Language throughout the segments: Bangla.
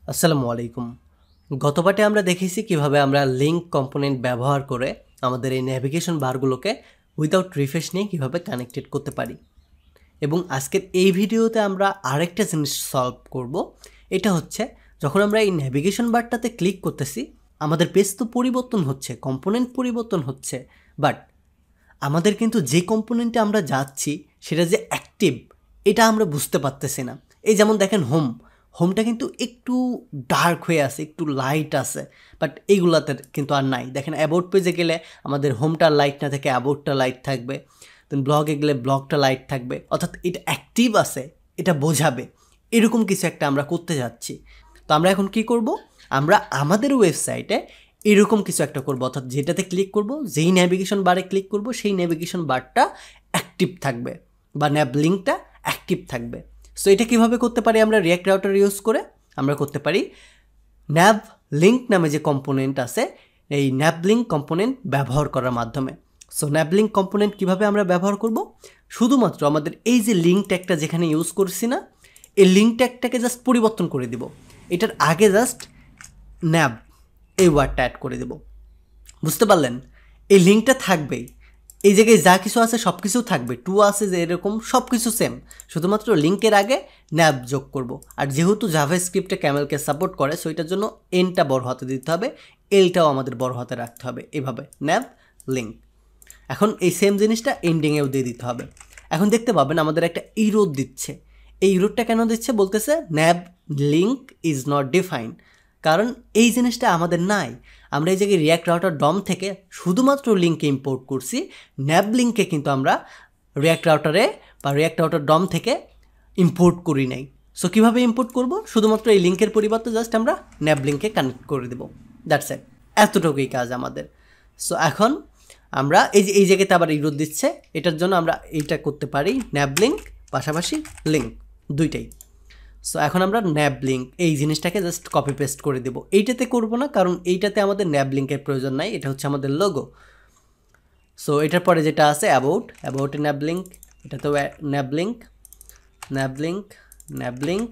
আসসালামু আলাইকুম। গত পাঠে আমরা দেখেছি কিভাবে আমরা লিঙ্ক কম্পোনেন্ট ব্যবহার করে আমাদের এই নেভিগেশন বারগুলোকে উইদাউট রিফ্রেশ নিয়ে কিভাবে কানেক্টেড করতে পারি। এবং আজকের এই ভিডিওতে আমরা আরেকটা জিনিস সলভ করব। এটা হচ্ছে যখন আমরা এই নেভিগেশন বারটাতে ক্লিক করতেছি আমাদের পেজ তো পরিবর্তন হচ্ছে, কম্পোনেন্ট পরিবর্তন হচ্ছে, বাট আমাদের কিন্তু যে কম্পোনেন্টে আমরা যাচ্ছি সেটা যে অ্যাক্টিভ এটা আমরা বুঝতে পারতেছি না। এই যেমন দেখেন হোমটা কিন্তু একটু ডার্ক হয়ে আছে, একটু লাইট আছে, বাট এইগুলাতে কিন্তু আর নাই। দেখেন অ্যাবাউট পেজে গেলে আমাদের হোমটা লাইট না থেকে অ্যাবাউটটা লাইট থাকবে, দেন ব্লগে গেলে ব্লগটা লাইট থাকবে, অর্থাৎ এটা অ্যাক্টিভ আছে, এটা বোঝাবে। এরকম কিছু একটা আমরা করতে যাচ্ছি। তো আমরা এখন কি করব, আমরা আমাদের ওয়েবসাইটে এরকম কিছু একটা করব, অর্থাৎ যেটাতে ক্লিক করব, যেই নেভিগেশন বারে ক্লিক করব সেই নেভিগেশন বারটা অ্যাক্টিভ থাকবে বা ন্যাভ লিঙ্কটা অ্যাক্টিভ থাকবে। সো এটা কীভাবে করতে পারি, আমরা রিয়াক্ট রাউটার ইউজ করে আমরা করতে পারি ন্যাভ লিঙ্ক নামে যে কম্পোনেন্ট আছে এই ন্যাভ লিঙ্ক কম্পোনেন্ট ব্যবহার করার মাধ্যমে। সো ন্যাভ লিঙ্ক কম্পোনেন্ট কীভাবে আমরা ব্যবহার করব, শুধুমাত্র আমাদের এই যে লিঙ্ক ট্যাগটা যেখানে ইউজ করছি না, এই লিঙ্ক ট্যাগটাকে জাস্ট পরিবর্তন করে দিব। এটার আগে জাস্ট ন্যাভ এই ওয়ার্ডটা অ্যাড করে দেব। বুঝতে পারলেন? এই লিঙ্কটা থাকবেই, এই জায়গায় যা কিছু আছে সব কিছু থাকবে, টু আছে যে এরকম সব কিছু সেম, শুধুমাত্র লিঙ্কের আগে ন্যাভ যোগ করব। আর যেহেতু জাভাস্ক্রিপ্টে ক্যামেলকে সাপোর্ট করে, সো এটার জন্য এনটা বড় হাতে দিতে হবে, এলটাও আমাদের বড় হাতে রাখতে হবে, এভাবে ন্যাভ লিঙ্ক। এখন এই সেম জিনিসটা এন্ডিংয়েও দিয়ে দিতে হবে। এখন দেখতে পাবেন আমাদের একটা ইরোড দিচ্ছে। এই ইরোডটা কেন দিচ্ছে, বলতেছে nav link is not defined, কারণ এই জিনিসটা আমাদের নাই। আমরা এই জায়গায় রিয়াক্ট রাউটার ডম থেকে শুধুমাত্র লিঙ্কে ইম্পোর্ট করছি, ন্যাভ লিঙ্কে কিন্তু আমরা রিয়াক্ট রাউটারে বা রিয়াক্ট রাউটার ডম থেকে ইম্পোর্ট করি নাই। সো কীভাবে ইম্পোর্ট করব, শুধুমাত্র এই লিঙ্কের পরিবর্তে জাস্ট আমরা ন্যাভ লিঙ্কে কানেক্ট করে দেবো, দ্যাটস ইট। এতটুকুই কাজ আমাদের। সো এখন আমরা এই জায়গাতে আবার ইরোড দিচ্ছে, এটার জন্য আমরা এইটা করতে পারি ন্যাভ লিঙ্ক পাশাপাশি লিঙ্ক দুইটাই। সো এখন আমরা ন্যাভ লিঙ্ক এই জিনিসটাকে জাস্ট কপি পেস্ট করে দেব। এইটাতে করব না, কারণ এইটাতে আমাদের ন্যাভ লিঙ্কের প্রয়োজন নাই, এটা হচ্ছে আমাদের লোগো। সো এটার পরে যেটা আছে অ্যাবাউটে ন্যাভ লিঙ্ক, এটাতেও nav link, nav link, nav link,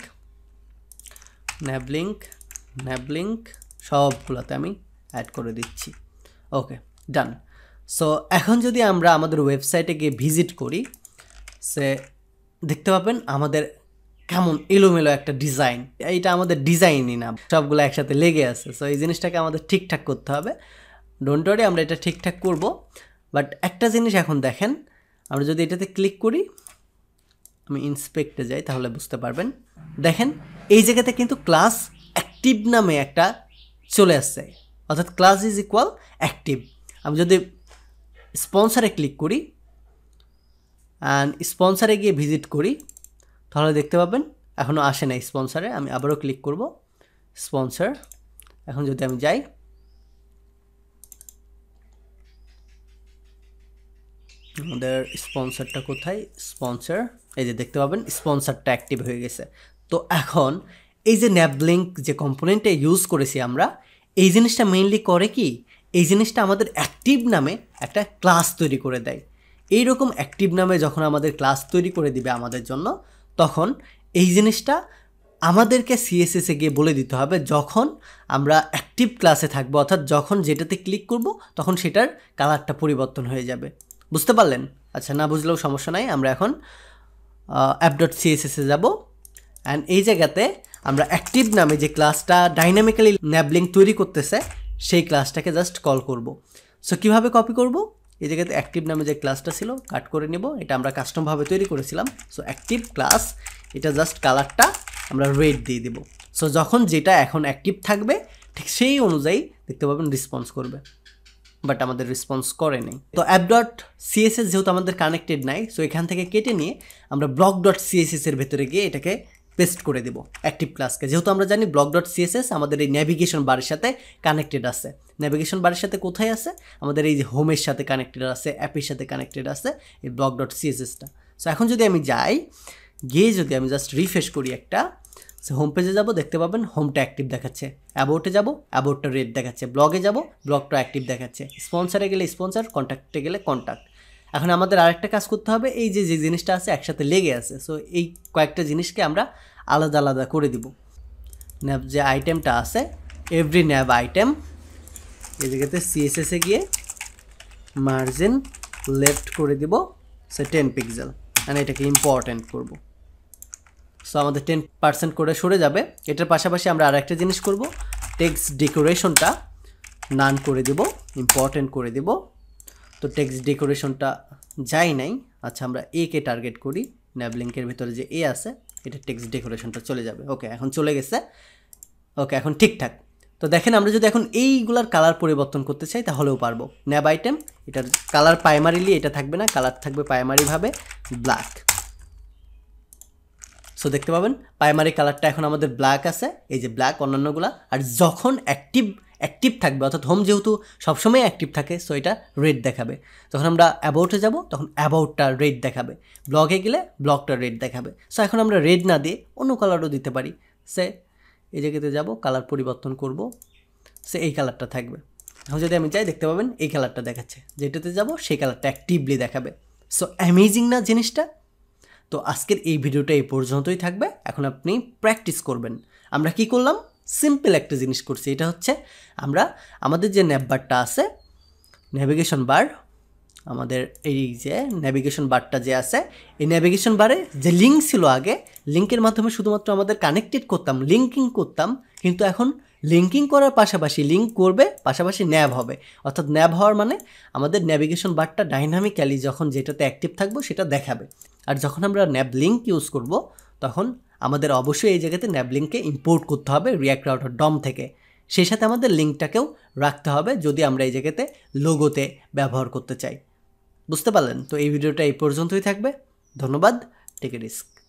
nav link, nav link, সবগুলোতে আমি অ্যাড করে দিচ্ছি। ওকে, ডান। সো এখন যদি আমরা আমাদের ওয়েবসাইটে গিয়ে ভিজিট করি, সে দেখতে পাবেন আমাদের কেমন এলোমেলো একটা ডিজাইন। এইটা আমাদের ডিজাইনই না, সবগুলো একসাথে লেগে আছে। সো এই জিনিসটাকে আমাদের ঠিকঠাক করতে হবে। ডোন্ট ওয়ারি, আমরা এটা ঠিকঠাক করব। বাট একটা জিনিস এখন দেখেন, আমরা যদি এটাতে ক্লিক করি, আমি ইন্সপেক্টে যাই তাহলে বুঝতে পারবেন। দেখেন এই জায়গাতে কিন্তু ক্লাস অ্যাক্টিভ নামে একটা চলে আসছে, অর্থাৎ ক্লাস ইজ ইকুয়াল অ্যাক্টিভ। আমি যদি স্পন্সারে ক্লিক করি অ্যান্ড স্পন্সারে গিয়ে ভিজিট করি, তাহলে দেখতে পাবেন এখনও আসে না স্পন্সারে। আমি আবারও ক্লিক করব স্পন্সার। এখন যদি আমি যাই, আমাদের স্পন্সারটা কোথায়, স্পন্সার, এই যে দেখতে পাবেন স্পন্সারটা অ্যাক্টিভ হয়ে গেছে। তো এখন এই যে ন্যাভ লিঙ্ক যে কম্পোনেন্টে ইউজ করেছি আমরা, এই জিনিসটা মেইনলি করে কি, এই জিনিসটা আমাদের অ্যাক্টিভ নামে একটা ক্লাস তৈরি করে দেয়। এইরকম অ্যাক্টিভ নামে যখন আমাদের ক্লাস তৈরি করে দিবে আমাদের জন্য, তখন এই জিনিসটা আমাদেরকে সিএসএসে গিয়ে বলে দিতে হবে যখন আমরা অ্যাক্টিভ ক্লাসে থাকবো, অর্থাৎ যখন যেটাতে ক্লিক করব তখন সেটার কালারটা পরিবর্তন হয়ে যাবে। বুঝতে পারলেন? আচ্ছা, না বুঝলেও সমস্যা নাই। আমরা এখন app.css-এ যাব অ্যান্ড এই জায়গাতে আমরা অ্যাক্টিভ নামে যে ক্লাসটা ডাইনামিক্যালি ন্যাভ লিঙ্ক তৈরি করতেছে সেই ক্লাসটাকে জাস্ট কল করব। সো কীভাবে কপি করব, এই জায়গাতে অ্যাক্টিভ নামে যে ক্লাসটা ছিল কাট করে নেব, এটা আমরা কাস্টমভাবে তৈরি করেছিলাম। সো অ্যাক্টিভ ক্লাস, এটা জাস্ট কালারটা আমরা রেড দিয়ে দেব। সো যখন যেটা এখন অ্যাক্টিভ থাকবে ঠিক সেই অনুযায়ী দেখতে পাবেন রেসপন্স করবে, বাট আমাদের রেসপন্স করে নেই। তো app.css যেহেতু আমাদের কানেক্টেড নাই, সো এখান থেকে কেটে নিয়ে আমরা blog.css এর ভেতরে গিয়ে এটাকে পেস্ট করে দেব অ্যাক্টিভ ক্লাসকে। যেহেতু আমরা জানি blog.css আমাদের এই নেভিগেশন বারের সাথে কানেক্টেড আছে। নেভিগেশন বারের সাথে কোথায় আছে, আমাদের এই যে হোমের সাথে কানেক্টেড আছে, অ্যাপের সাথে কানেক্টেড আছে এই blog.css-টা। সো এখন যদি আমি যাই, গিয়ে যদি আমি জাস্ট রিফ্রেশ করি একটা, সো হোম পেজে যাব, দেখতে পাবেন হোমটা অ্যাক্টিভ দেখাচ্ছে, অ্যাবাউটে যাব, অ্যাবাউটটা রেড দেখাচ্ছে, ব্লগে যাব, ব্লগটা অ্যাক্টিভ দেখাচ্ছে, স্পন্সারে গেলে স্পন্সার, কন্ট্যাক্টে গেলে কন্ট্যাক্ট। এখন আমাদের আরেকটা কাজ করতে হবে, এই যে জিনিসটা আছে একসাথে লেগে আছে, সো এই কয়েকটা জিনিসকে আমরা আলাদা আলাদা করে দিব। ন্যাব যে আইটেমটা আছে এভরি ন্যাব আইটেম এই জায়গাতে সিএসএসে গিয়ে মার্জিন লেফট করে দিব সে 10 পিক্সেল, মানে এটাকে ইম্পর্টেন্ট করব। সো আমাদের 10% করে সরে যাবে। এটার পাশাপাশি আমরা আর একটা জিনিস করব, টেক্সট ডেকোরেশনটা নান করে দেব, ইম্পর্টেন্ট করে দেব। তো টেক্সট ডেকোরেশনটা যাই নাই, আচ্ছা আমরা এ কে টার্গেট করি, NavLink-এর ভিতরে যে এ আছে এটা টেক্সট ডেকোরেশনটা চলে যাবে। ওকে, এখন চলে গেছে। ওকে, এখন ঠিকঠাক। তো দেখেন আমরা যদি এখন এইগুলার কালার পরিবর্তন করতে চাই তাহলেও পারবো। ন্যাব আইটেম এটার কালার প্রাইমারিলি এটা থাকবে না, কালার থাকবে প্রাইমারিভাবে ব্ল্যাক। সো দেখতে পাবেন প্রাইমারি কালারটা এখন আমাদের ব্ল্যাক আছে, এই যে ব্ল্যাক অন্যান্যগুলা। আর যখন অ্যাক্টিভ থাকবে, অর্থাৎ হোম যেহেতু সবসময় অ্যাক্টিভ থাকে, সো এটা রেড দেখাবে। যখন আমরা অ্যাবাউটে যাব তখন অ্যাবাউটটা রেড দেখাবে, ব্লগে গেলে ব্লগটা রেড দেখাবে। সো এখন আমরা রেড না দিয়ে অন্য কালারও দিতে পারি। সে এই জায়গাতে যাব, কালার পরিবর্তন করব, সে এই কালারটা থাকবে। এখন যদি আমি চাই দেখতে পাবেন এই কালারটা দেখাচ্ছে, যেটাতে যাব সেই কালারটা অ্যাক্টিভলি দেখাবে। সো অ্যামেজিং না জিনিসটা? তো আজকের এই ভিডিওটা এই পর্যন্তই থাকবে। এখন আপনি প্র্যাকটিস করবেন। আমরা কি করলাম? সিম্পল একটা জিনিস করছি, এটা হচ্ছে আমরা আমাদের যে ন্যাববারটা আছে, নেভিগেশন বার, আমাদের এই যে নেভিগেশন বারটা যে আছে, এই নেভিগেশন বারে যে লিঙ্ক ছিল আগে, লিঙ্কের মাধ্যমে শুধুমাত্র আমাদের কানেক্টেড করতাম, লিঙ্কিং করতাম, কিন্তু এখন লিঙ্কিং করার পাশাপাশি লিঙ্ক করবে, পাশাপাশি ন্যাব হবে। অর্থাৎ ন্যাব হওয়ার মানে আমাদের নেভিগেশন বারটা ডাইনামিক্যালি যখন যেটাতে অ্যাক্টিভ থাকবো সেটা দেখাবে। আর যখন আমরা NavLink ইউজ করব তখন আমাদের অবশ্যই এই জায়গাতে NavLink-কে ইম্পোর্ট করতে হবে রিয়াক্ট রাউটার ডম থেকে। সেই সাথে আমাদের লিঙ্কটাকেও রাখতে হবে যদি আমরা এই জায়গাতে লোগোতে ব্যবহার করতে চাই। বুঝতে পারলেন? তো এই ভিডিওটা এই পর্যন্তই থাকবে। ধন্যবাদ। Take a risk.